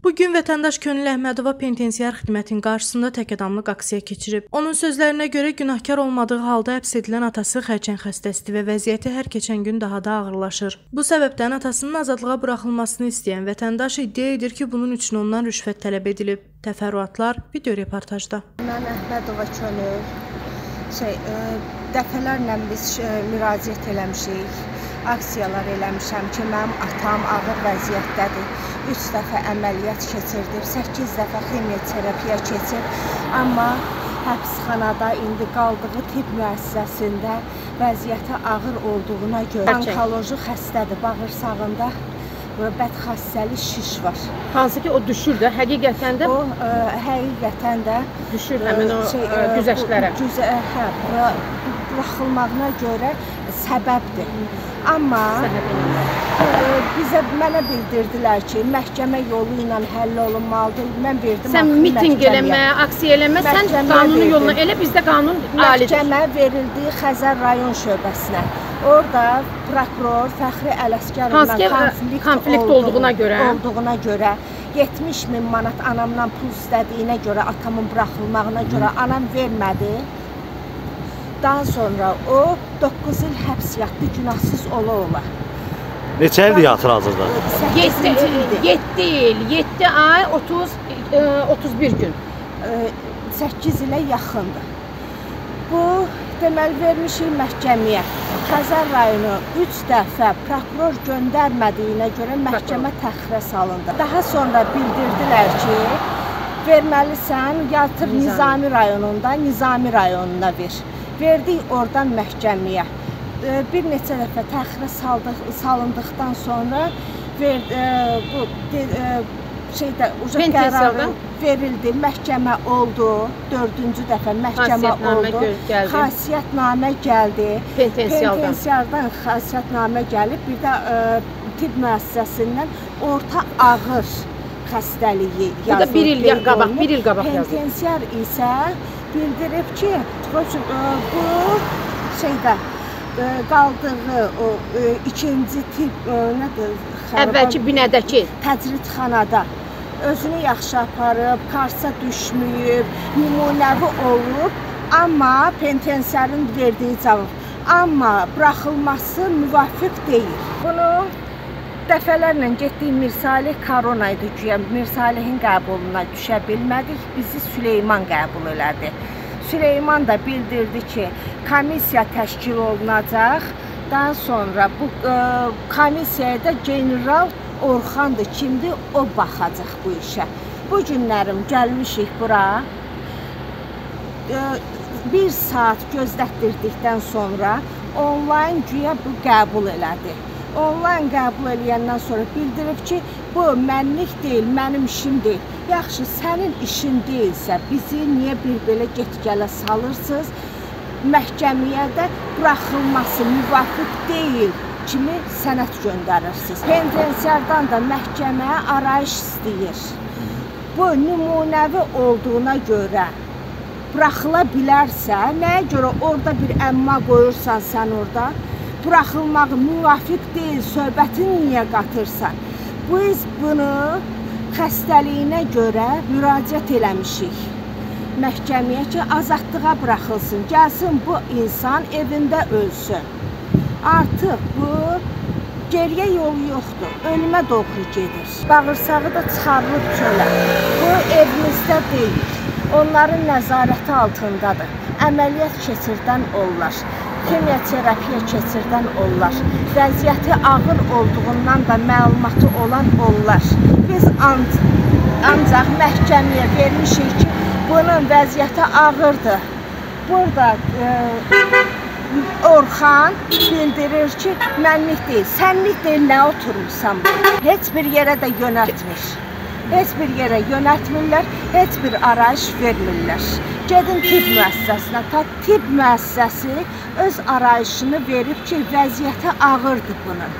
Bugün vətəndaş Könül Əhmədova penitensiar xidmətin qarşısında təkadamlıq aksiya keçirib. Onun sözlərinə görə günahkar olmadığı halda həbs edilən atası xərçəng xəstəsidir və vəziyyəti hər keçən gün daha da ağırlaşır. Bu səbəbdən atasının azadlığa buraxılmasını istəyən vətəndaş iddia edir ki, bunun üçün ondan rüşvət tələb edilib. Təfərrüatlar video reportajda. Mən Əhmədova Könül dəfələrlə biz müraciət eləmişik. Aksiyalar eləmişəm ki, mənim atam ağır vəziyyətdədir. 3 dəfə əməliyyat keçirdim, 8 dəfə ximioterapiya keçib. Amma həbsxanada indi qaldığı tibb müəssisəsində vəziyyəti ağır olduğuna görə onkoloji xəstədir, bağırsağında bədxassəli şiş var. Hansı ki o düşür də, həqiqətən də? O həqiqətən də düşür həmin o güzəştlərə. Buraxılmağına görə səbəbdir. Amma mənə bildirdilər ki, məhkəmə yolu ilə həll olunmalıdır. Mən verdim. Sən miting eləmə, aksiya eləmə, sən qanunun yoluna elə, bizdə qanun alidir. Məhkəmə verildi Xəzər rayon şöbəsinə. Orada prokuror Fəxri Ələsgərovla konflikt olduğuna görə 70.000 manat anamdan pul istədiyinə görə, atamın buraxılmağına görə anam vermədi. Daha sonra o 9 il həbs yatdı, günahsız ola-ola. Neçə ildir yatır hazırda? 7 il, 7 ay, 31 gün. 8 ilə yaxındır. Bu, deməli, vermişik məhkəməyə. Xəzər rayonu 3 dəfə prokuror göndərmədiyinə görə məhkəmə təxirə salındı. Daha sonra bildirdilər ki, verməlisən, yatır Nizami rayonunda, Nizami rayonuna ver. Verdik oradan məhkəməyə. Bir neçə dəfə təxirə salındıqdan sonra qərarı verildi, məhkəmə oldu, 4-cü dəfə məhkəmə oldu, xasiyyətnamə gəldi, penitensiardan xasiyyətnamə gəlib, bir də tibb müəssisəsindən orta ağır xəstəliyi yazılıb. Bu da bir il qabaq yazılıb. Penitensiar isə bildirib ki, bu qaldığı o ikinci tibb, əvvəlki binədəki təcridxanada özünü yaxşı aparıb, karsa düşməyib, nümunəvi olub, amma penitensiarın verdiyi cavab. Amma buraxılması müvafiq deyil. Bunu dəfələrlə getdik Mirsalih Korona idi güya, Mirsalihin qəbuluna düşə bilmədik, bizi Süleyman qəbul elədi. Süleyman da bildirdi ki, komissiya təşkil olunacaq, daha sonra bu komissiyaya da general Orxandır, kimdir, o baxacaq bu işə. Bu günlərim gəlmişik bura, 1 saat gözlətdirdikdən sonra onlayn güya bu qəbul elədi. Onlayn qəbul eləyəndən sonra bildirib ki, bu mənlik deyil, mənim işim deyil. Yaxşı, sənin işin deyilsə, bizi niyə bir belə get-gələ salırsınız? Məhkəməyə də buraxılması müvafiq deyil kimi sənəd göndərirsiniz. Penitensiardan da məhkəməyə arayış istəyir. Bu nümunəvi olduğuna görə buraxıla bilərsə, nəyə görə orada bir əmma qoyursan sən orada? Buraxılmağı müvafiq deyil, söhbətini niyə qatırsan? Biz bunu xəstəliyinə görə müraciət eləmişik məhkəməyə ki, azadlığa buraxılsın, gəlsin bu insan evində ölsün. Artıq bu geriyə yolu yoxdur, ölümə doğru gedir. Bağırsağı da çıxarılıb çölə. Bu evimizdə deyil, onların nəzarəti altındadır. Əməliyyat keçirdən onlar. Ximioterapiya keçirdən onlar, vəziyyəti ağır olduğundan da məlumatı olan onlar. Biz ancaq məhkəməyə vermişik ki, bunun vəziyyəti ağırdır. Burada Orxan bildirir ki, mənlik deyil, sənlik deyil, nə oturmuşsan bu? Heç bir yerə də yönəltmir. Heç bir yerə yönəltmirlər, heç bir arayış vermirlər. Gedin tibb müəssisəsinə, tibb müəssisəsi öz arayışını verib ki, vəziyyəti ağırdır bunun.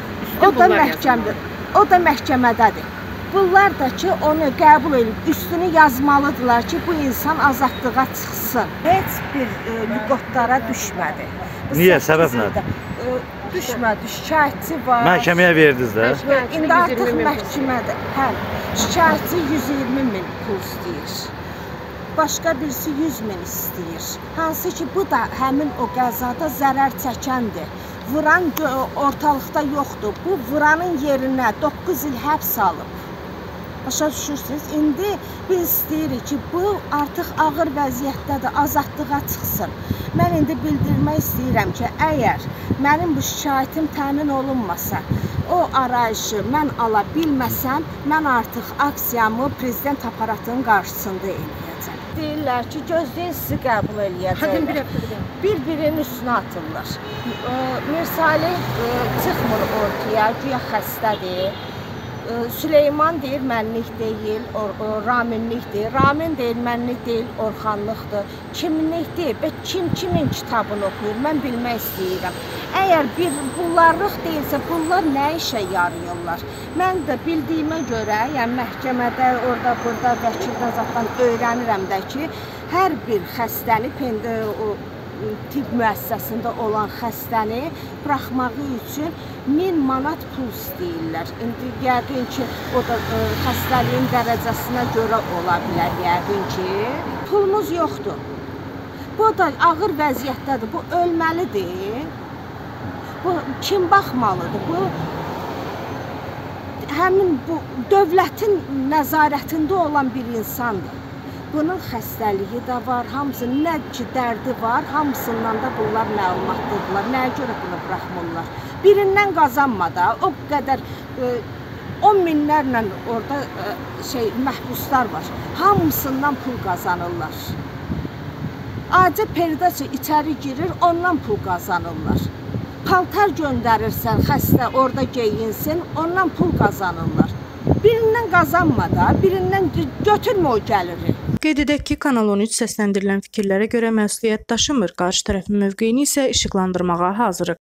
O da məhkəmədədir. Bunlar da ki, onu qəbul edib, üstünü yazmalıdırlar ki, bu insan azadlığa çıxsın. Heç bir lüqotlara düşmədi. Niyə? Səbəb nədir? Düşmədi, şikayətçi var. Məhkəməyə verdiniz də. İndi artıq məhkəmədir. Hə, şikayətçi 120 min pul istəyir. Başqa birisi 100 min istəyir. Hansı ki, bu da həmin o qəzada zərər çəkəndir. Vuran ortalıqda yoxdur. Bu vuranın yerinə 9 il həbs alıb. Başa düşürsünüz? İndi biz istəyirik ki, bu artıq ağır vəziyyətdədir, azadlığa çıxsın. Mən indi bildirmək istəyirəm ki, əgər mənim bu şikayətim təmin olunmasa, o arayışı mən ala bilməsəm, mən artıq aksiyamı prezident aparatının qarşısında eləyəcəm. Deyirlər ki, gözləyin sizi qəbul eləyəcəklər. Bir-birinin üstünə atırlar. Mirsalih çıxmır ortaya, güya xəstədir. Süleyman deyir, mənlik deyil, Raminlikdir. Ramin deyir, mənlik deyil, Orxanlıqdır. Kimlikdir və kimin kitabını oxuyur, mən bilmək istəyirəm. Əgər bunlarlıq deyilsə, bunlar nə işə yarayırlar? Mən də bildiyimə görə, yəni məhkəmədə, orada, burada, vəkildə zaten öyrənirəm də ki, hər bir xəstəni tibb müəssisəsində olan xəstəni buraxmağı üçün 1000 manat pul istəyirlər. İndi yəqin ki, o da xəstəliyin dərəcəsinə görə ola bilər, yəqin ki. Pulumuz yoxdur. Bu da ağır vəziyyətdədir, bu ölməlidir. Bu kim baxmalıdır? Bu həmin bu dövlətin nəzarətində olan bir insandır. Bunun xəstəliyi də var, hamısının nə ki dərdi var, hamısından da bunlar məlumatlıdırlar. Nəyə görə bunu buraxmırlar? Birindən qazanma da, o qədər 10 minlərlə orada məhbuslar var. Hamısından pul qazanırlar. Acə peridası içəri girir, ondan pul qazanırlar. Paltar göndərirsən, xəstə orada geyinsin, ondan pul qazanırlar. Birindən qazanma da, birindən götürmə o gəliri. Qeyd edək ki, Kanal 13 səsləndirilən fikirlərə görə məsuliyyət daşımır, qarşı tərəfin mövqeyini isə işıqlandırmağa hazırıq.